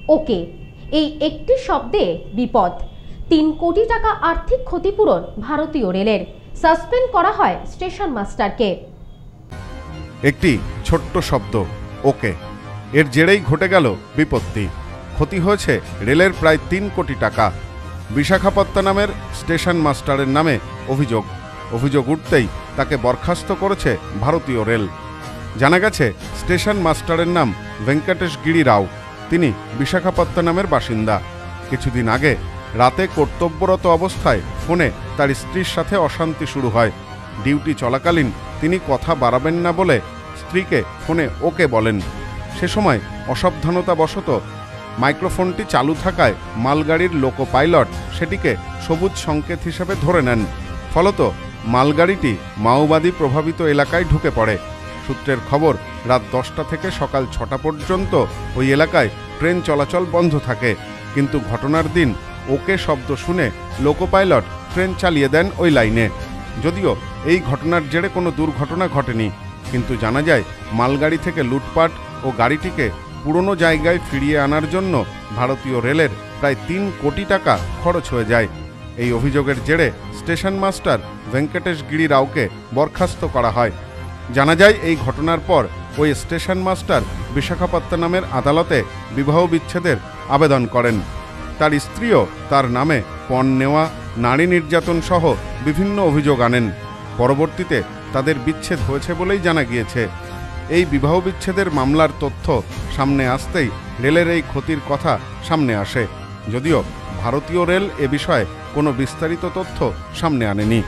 ওকে, এই একটি শব্দে বিপদ। 3 কোটি টাকা আর্থিক ক্ষতিপূরণ ভারতীয় রেলের। সাসপেন্ড করা হয় স্টেশন মাস্টারকে। একটি ছোট্ট শব্দ ওকে, এর জেরেই ঘটে গেল বিপত্তি। ক্ষতি হয়েছে রেলের প্রায় 3 কোটি টাকা। বিশাখাপত্তনমের স্টেশন মাস্টারের নামে অভিযোগ উঠতেই তাকে বরখাস্ত করেছে ভারতীয় রেল। জানা গেছে স্টেশন মাস্টারের নাম ভেঙ্কটেশ গিরি রাও। তিনি বিশাখাপত্তনমের বাসিন্দা। কিছুদিন আগে রাতে কর্তব্যরত অবস্থায় ফোনে তার স্ত্রীর সাথে অশান্তি শুরু হয়। ডিউটি চলাকালীন তিনি কথা বাড়াবেন না বলে স্ত্রীকে ফোনে ওকে বলেন। সে সময় অসাবধানতাবশত মাইক্রোফোনটি চালু থাকায় মালগাড়ির লোকো পাইলট সেটিকে সবুজ সংকেত হিসেবে ধরে নেন। ফলত মালগাড়িটি মাওবাদী প্রভাবিত এলাকায় ঢুকে পড়ে। সূত্রের খবর, রাত 10টা থেকে সকাল 6টা পর্যন্ত ওই এলাকায় ট্রেন চলাচল বন্ধ থাকে। কিন্তু ঘটনার দিন ওকে শব্দ শুনে লোকো পাইলট ট্রেন চালিয়ে দেন ওই লাইনে। যদিও এই ঘটনার জেরে কোনো দুর্ঘটনা ঘটেনি, কিন্তু জানা যায় মালগাড়ি থেকে লুটপাট ও গাড়িটিকে পুরনো জায়গায় ফিরিয়ে আনার জন্য ভারতীয় রেলের প্রায় 3 কোটি টাকা খরচ হয়ে যায়। এই অভিযোগের জেরে স্টেশন মাস্টার ভেঙ্কটেশ গিরি রাওকে বরখাস্ত করা হয়। জানা যায় এই ঘটনার পর ওই স্টেশন মাস্টার বিশাখাপত্তনমের আদালতে বিবাহ বিচ্ছেদের আবেদন করেন। তার স্ত্রীও তার নামে পণ নেওয়া, নারী নির্যাতন সহ বিভিন্ন অভিযোগ আনেন। পরবর্তীতে তাদের বিচ্ছেদ হয়েছে বলেই জানা গিয়েছে। এই বিবাহ বিচ্ছেদের মামলার তথ্য সামনে আসতেই রেলের এই ক্ষতির কথা সামনে আসে। যদিও ভারতীয় রেল এ বিষয়ে কোনো বিস্তারিত তথ্য সামনে আনেনি।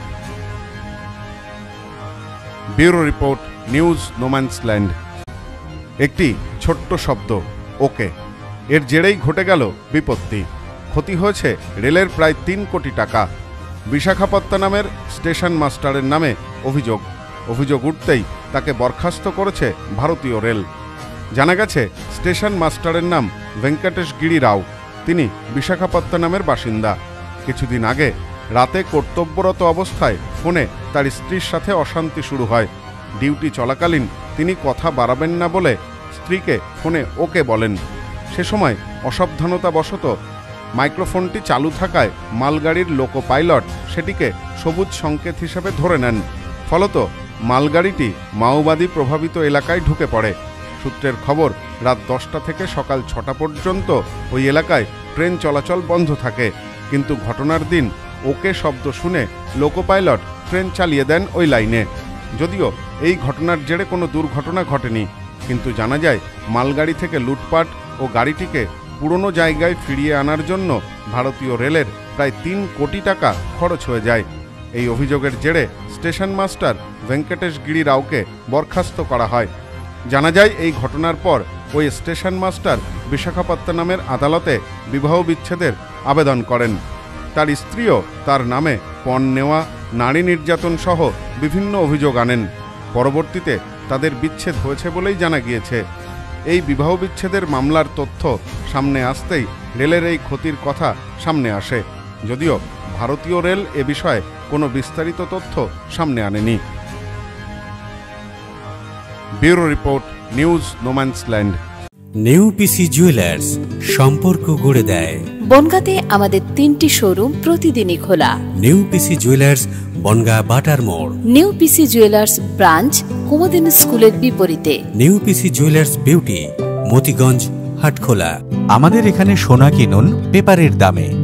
Bureau report, news no man's land. একটি ছোট্ট শব্দ ওকে, এর জেরেই ঘটে গেল বিপত্তি। ক্ষতি হয়েছে রেলের প্রায় 3 কোটি টাকা। বিশাখাপত্তনমের স্টেশন মাস্টারের নামে অভিযোগ উঠতেই তাকে বরখাস্ত করেছে ভারতীয় রেল। জানা গেছে স্টেশন মাস্টারের নাম ভেঙ্কটেশ গিরি রাও। তিনি বিশাখাপত্তনমের বাসিন্দা। কিছুদিন আগে রাতে কর্তব্যরত অবস্থায় ফোনে তার স্ত্রীর সাথে অশান্তি শুরু হয়। ডিউটি চলাকালীন তিনি কথা বাড়াবেন না বলে স্ত্রীকে ফোনে ওকে বলেন। সে সময় অসাবধানতাবশত মাইক্রোফোনটি চালু থাকায় মালগাড়ির লোকো পাইলট সেটিকে সবুজ সংকেত হিসেবে ধরে নেন। ফলত মালগাড়িটি মাওবাদী প্রভাবিত এলাকায় ঢুকে পড়ে। সূত্রের খবর, রাত 10টা থেকে সকাল 6টা পর্যন্ত ওই এলাকায় ট্রেন চলাচল বন্ধ থাকে। কিন্তু ঘটনার দিন ওকে শব্দ শুনে লোকো পাইলট ট্রেন চালিয়ে দেন ওই লাইনে। যদিও এই ঘটনার জেরে কোনো দুর্ঘটনা ঘটেনি, কিন্তু জানা যায় মালগাড়ি থেকে লুটপাট ও গাড়িটিকে পুরনো জায়গায় ফিরিয়ে আনার জন্য ভারতীয় রেলের প্রায় 3 কোটি টাকা খরচ হয়ে যায়। এই অভিযোগের জেরে স্টেশন মাস্টার ভেঙ্কটেশ গিরি রাওকে বরখাস্ত করা হয়। জানা যায় এই ঘটনার পর ওই স্টেশন মাস্টার বিশাখাপত্তনমের আদালতে বিবাহ বিচ্ছেদের আবেদন করেন। তার স্ত্রীও তার নামে পণ নেওয়া, নারী নির্যাতন সহ বিভিন্ন অভিযোগ আনেন। পরবর্তীতে তাদের বিচ্ছেদ হয়েছে বলেই জানা গিয়েছে। এই বিবাহ বিচ্ছেদের মামলার তথ্য সামনে আসতেই রেলের এই ক্ষতির কথা সামনে আসে। যদিও ভারতীয় রেল এ বিষয়ে কোনো বিস্তারিত তথ্য সামনে আনেনি। Bureau report, news no man's land. New PC jewellers, সম্পর্ক গড়ে দেয়। বনগাঁতে আমাদের 3টি শোরুম প্রতিদিনই খোলা। নিউ পিসি জুয়েলার্স, বনগাঁ বাটার মোড়। New PC jewellers branch, Kumudini স্কুলের বিপরীতে। New PC jewellers beauty, Motiganj, Hatkhola. আমাদের এখানে সোনা কিনুন পেপারের দামে।